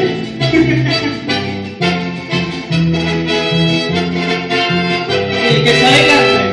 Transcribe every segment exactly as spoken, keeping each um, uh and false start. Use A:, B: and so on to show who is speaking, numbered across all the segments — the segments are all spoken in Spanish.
A: El que sabe canta.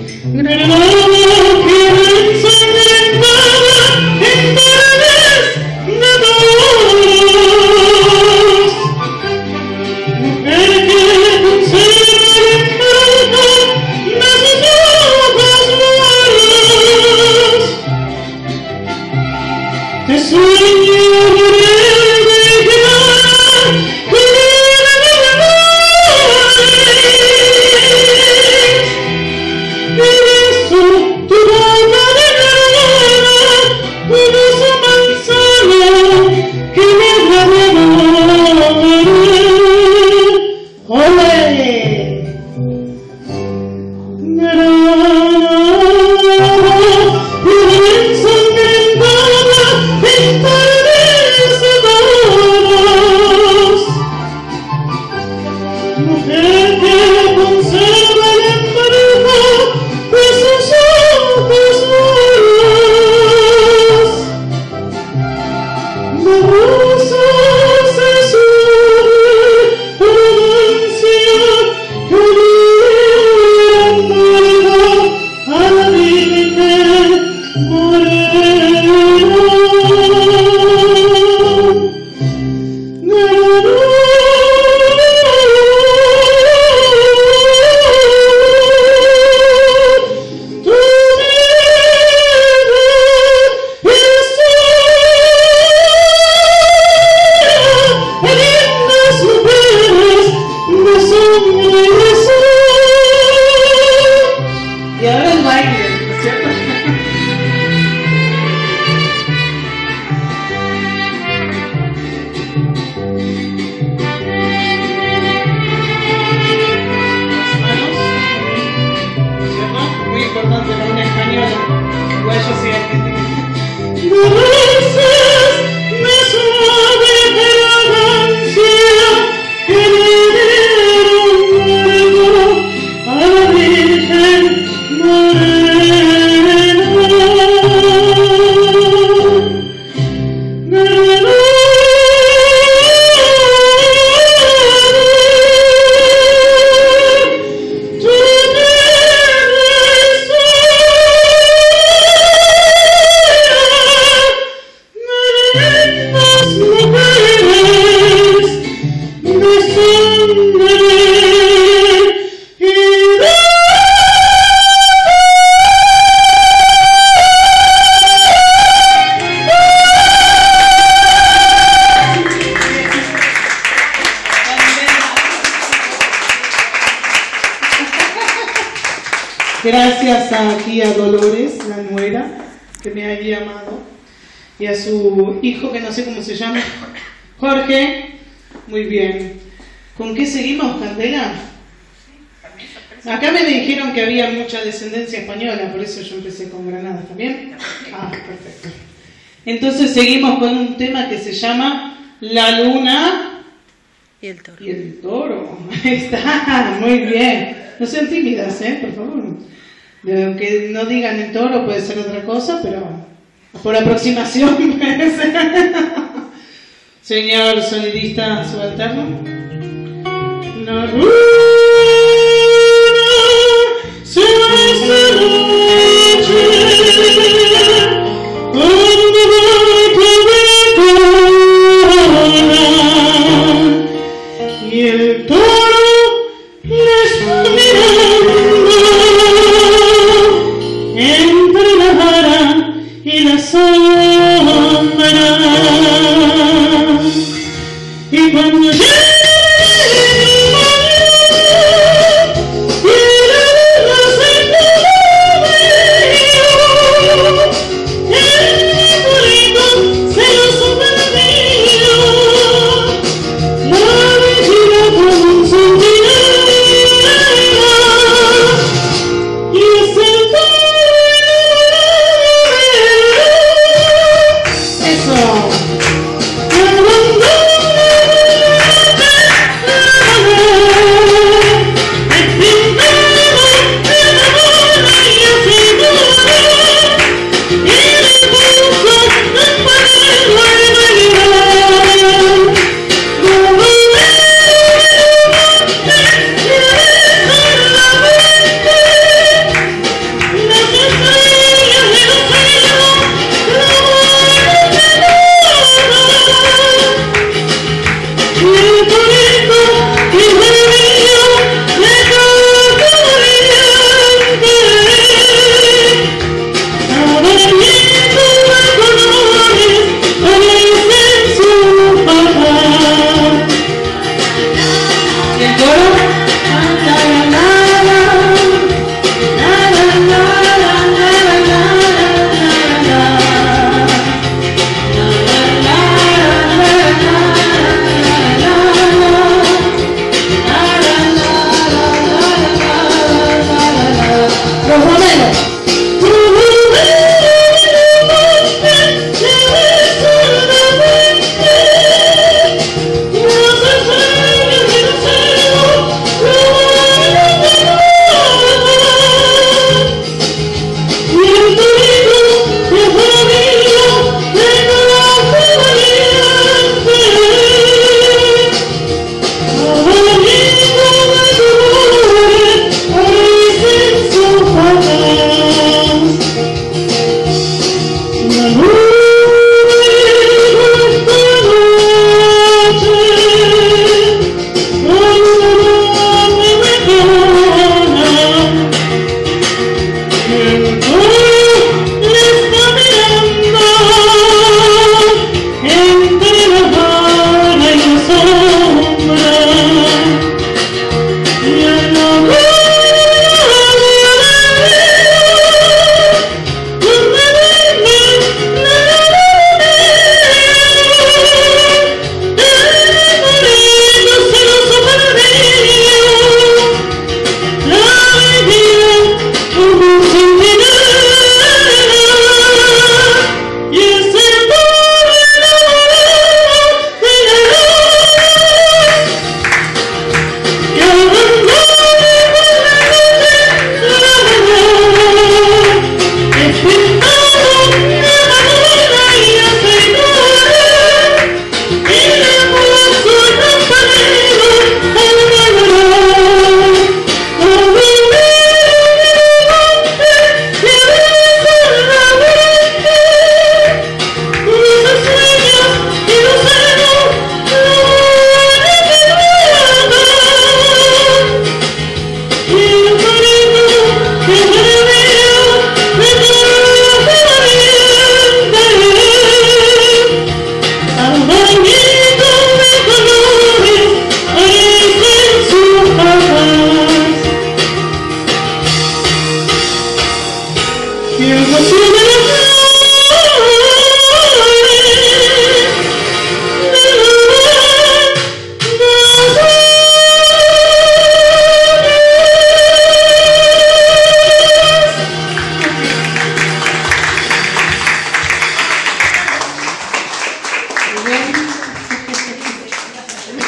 A: Gracias aquí a Dolores, la nuera, que me ha llamado, y a su hijo, que no sé cómo se llama, Jorge. Muy bien. ¿Con qué seguimos, Candela? Acá me dijeron que había mucha descendencia española, por eso yo empecé con Granada también. Ah, perfecto. Entonces seguimos con un tema que se llama La Luna
B: y el Toro.
A: Y el Toro. Ahí está, muy bien. No sean tímidas, ¿eh? Por favor. De que no digan el toro puede ser otra cosa, pero por aproximación puede ser. Señor sonidista subalterno. La luna se va esta noche cuando va y el toro le está mirando entre la vara y la sombra, y cuando llega
C: Eso.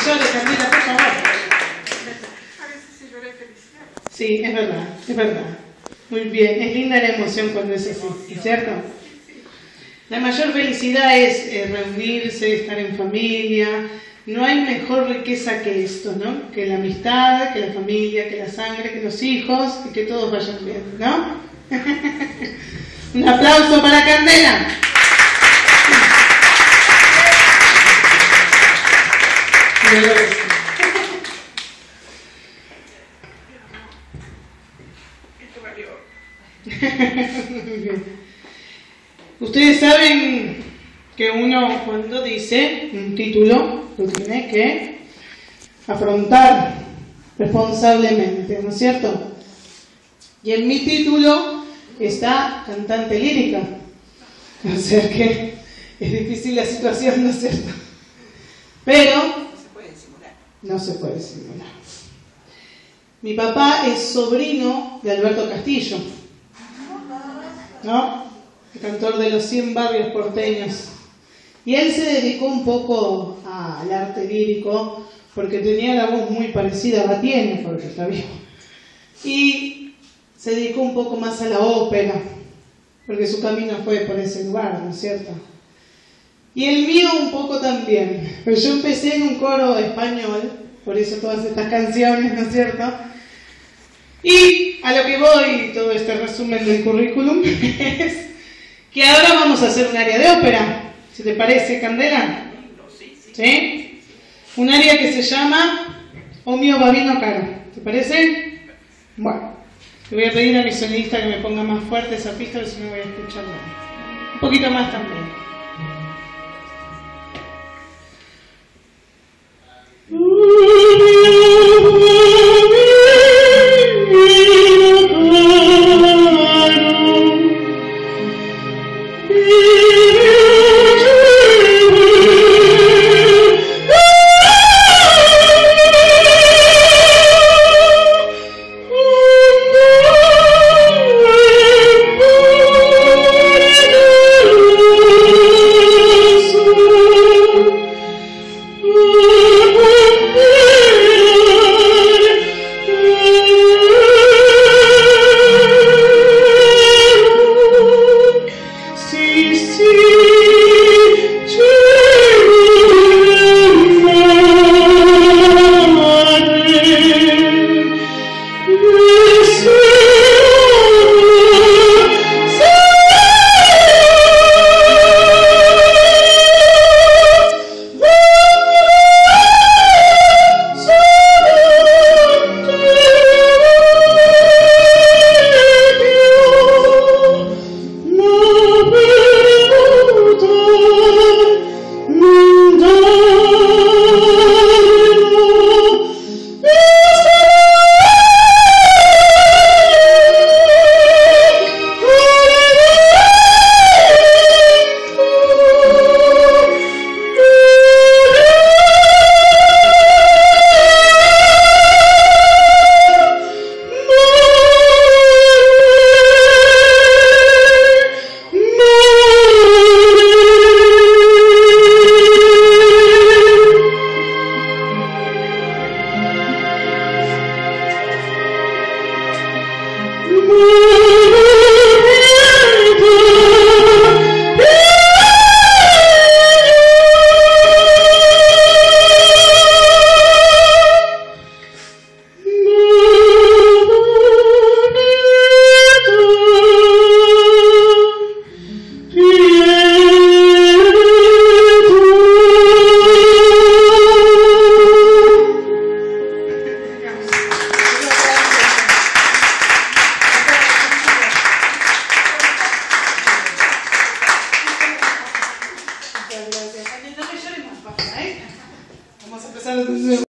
A: llores, Candela, por favor. Sí, es verdad, es verdad. Muy bien, es linda la emoción cuando es así, ¿es cierto? La mayor felicidad es eh, reunirse, estar en familia. No hay mejor riqueza que esto, ¿no? Que la amistad, que la familia, que la sangre, que los hijos y que todos vayan bien, ¿no? Un aplauso para Candela. Ustedes saben que uno cuando dice un título lo tiene que afrontar responsablemente, ¿no es cierto? Y en mi título está cantante lírica, o sea que es difícil la situación, ¿no es cierto? Pero no se puede disimular. No se puede disimular. Mi papá es sobrino de Alberto Castillo, ¿no? El cantor de los cien barrios porteños. Y él se dedicó un poco al arte lírico porque tenía la voz muy parecida, la tiene porque está vivo. Y se dedicó un poco más a la ópera, porque su camino fue por ese lugar, ¿no es cierto? Y el mío un poco también. Pero yo empecé en un coro español, por eso todas estas canciones, ¿no es cierto? Y a lo que voy, todo este resumen del currículum, es que ahora vamos a hacer un área de ópera. ¿Si te parece, Candela? ¿Sí? Un área que se llama O mio babino caro. ¿Te parece? Bueno, le voy a pedir a mi sonidista que me ponga más fuerte esa pista, porque si no voy a escuchar nada. Un poquito más también. No me llores más, papá, ¿eh? Vamos a empezar desde